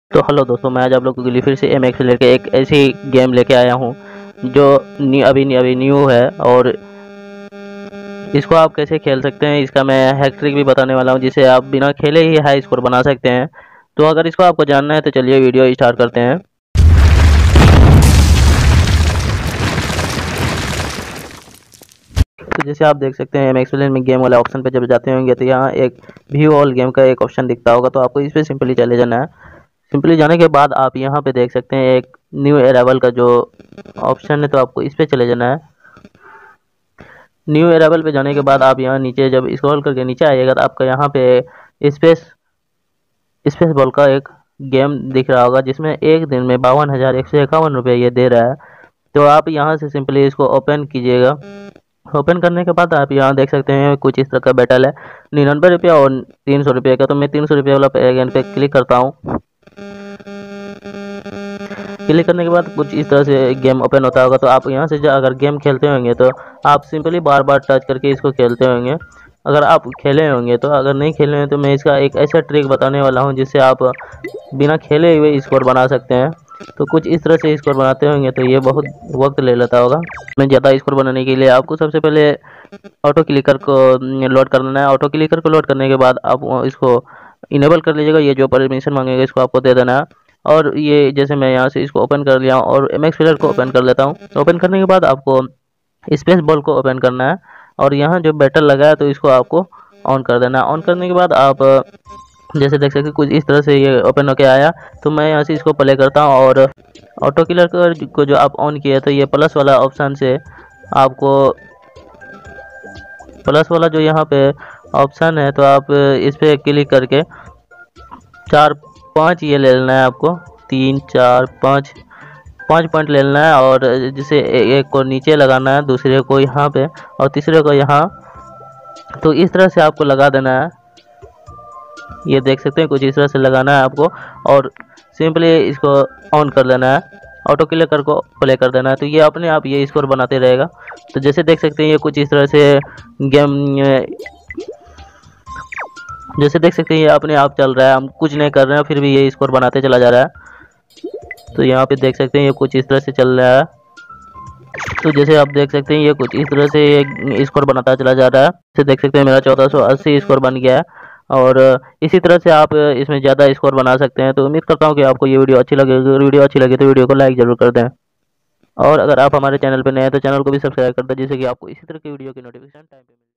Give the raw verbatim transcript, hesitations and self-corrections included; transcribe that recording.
तो हेलो दोस्तों, मैं आज आप लोगों के लिए फिर से एम एक्स लेकर एक ऐसी गेम लेके आया हूँ जो न्यू अभी अभी न्यू है। और इसको आप कैसे खेल सकते हैं इसका मैं हैक ट्रिक भी बताने वाला हूँ, जिसे आप बिना खेले ही हाई स्कोर बना सकते हैं। तो अगर इसको आपको जानना है तो चलिए वीडियो स्टार्ट करते हैं। तो जैसे आप देख सकते हैं एम एक्स में गेम वाले ऑप्शन पे जब जाते होंगे तो यहाँ एक व्यू ऑल गेम का एक ऑप्शन दिखता होगा, तो आपको इस पर सिंपली चले जाना है। सिंपली जाने के बाद आप यहाँ पे देख सकते हैं एक न्यू अराइवल का जो ऑप्शन है, तो आपको इस पे चले जाना है। न्यू अराइवल पे जाने के बाद आप यहाँ नीचे जब स्क्रॉल करके नीचे आइएगा तो आपका यहाँ पे स्पेस स्पेस बॉल का एक गेम दिख रहा होगा, जिसमें एक दिन में बावन हज़ार एक सौ इक्यावन रुपये ये दे रहा है। तो आप यहाँ से सिंपली इसको ओपन कीजिएगा। ओपन करने के बाद आप यहाँ देख सकते हैं कुछ इस तरह का बैटल है, निन्यानवे रुपया और तीन सौ रुपये का। तो मैं तीन सौ रुपये वाला पे, पे क्लिक करता हूँ। क्लिक करने के बाद कुछ इस तरह से गेम ओपन होता होगा। तो आप यहाँ से जो अगर गेम खेलते होंगे तो आप सिंपली बार बार टच करके इसको खेलते होंगे, अगर आप खेले होंगे तो। अगर नहीं खेले हैं तो मैं इसका एक ऐसा ट्रिक बताने वाला हूँ जिससे आप बिना खेले हुए स्कोर बना सकते हैं। तो कुछ इस तरह से स्कोर बनाते होंगे तो ये बहुत वक्त ले लेता होगा। मैं ज़्यादा स्कोर बनाने के लिए आपको सबसे पहले ऑटो क्लिकर को लोड कर लेना है। ऑटो क्लिकर को लोड करने के बाद आप इसको इनेबल कर लीजिएगा। ये जो परमिशन मांगेगा इसको आपको दे देना है। और ये जैसे मैं यहाँ से इसको ओपन कर लिया हूँ और एम एक्स प्लेयर को ओपन कर लेता हूँ। ओपन करने के बाद आपको स्पेस बॉल को ओपन करना है और यहाँ जो बैटल लगा है तो इसको आपको ऑन कर देना है। ऑन करने के बाद आप जैसे देख सकते कुछ इस तरह से ये ओपन होके आया। तो मैं यहाँ से इसको प्ले करता हूँ और ऑटो क्लिकर को जो आप ऑन किया तो ये प्लस वाला ऑप्शन से आपको प्लस वाला जो यहाँ पे ऑप्शन है तो आप इस पर क्लिक करके चार पाँच ये ले लेना है आपको, तीन चार पाँच पाँच पॉइंट ले लेना है। और जिसे एक को नीचे लगाना है, दूसरे को यहाँ पे और तीसरे को यहाँ। तो इस तरह से आपको लगा देना है। ये देख सकते हैं कुछ इस तरह से लगाना है आपको और सिंपली इसको ऑन कर लेना है। ऑटो क्लिकर को प्ले कर देना है तो ये अपने आप ये स्कोर बनाते रहेगा। तो जैसे देख सकते हैं ये कुछ इस तरह से गेम जैसे देख सकते हैं ये अपने आप चल रहा है, हम कुछ नहीं कर रहे हैं फिर भी ये स्कोर बनाते चला जा रहा है। तो यहाँ पे देख सकते हैं ये कुछ इस तरह से चल रहा है। तो जैसे आप देख सकते हैं ये कुछ इस तरह से ये स्कोर बनाता चला जा रहा है। जैसे देख सकते हैं मेरा चौदह सौ अस्सी स्कोर बन गया है और इसी तरह से आप इसमें ज़्यादा स्कोर बना सकते हैं। तो उम्मीद करता हूँ कि आपको ये वीडियो अच्छी लगे। अगर वीडियो अच्छी लगे तो वीडियो को लाइक ज़रूर कर दें और अगर आप हमारे चैनल पर नए हैं तो चैनल को भी सब्सक्राइब कर दें, जिससे कि आपको इसी तरह की वीडियो की नोटिफिकेशन टाइम पे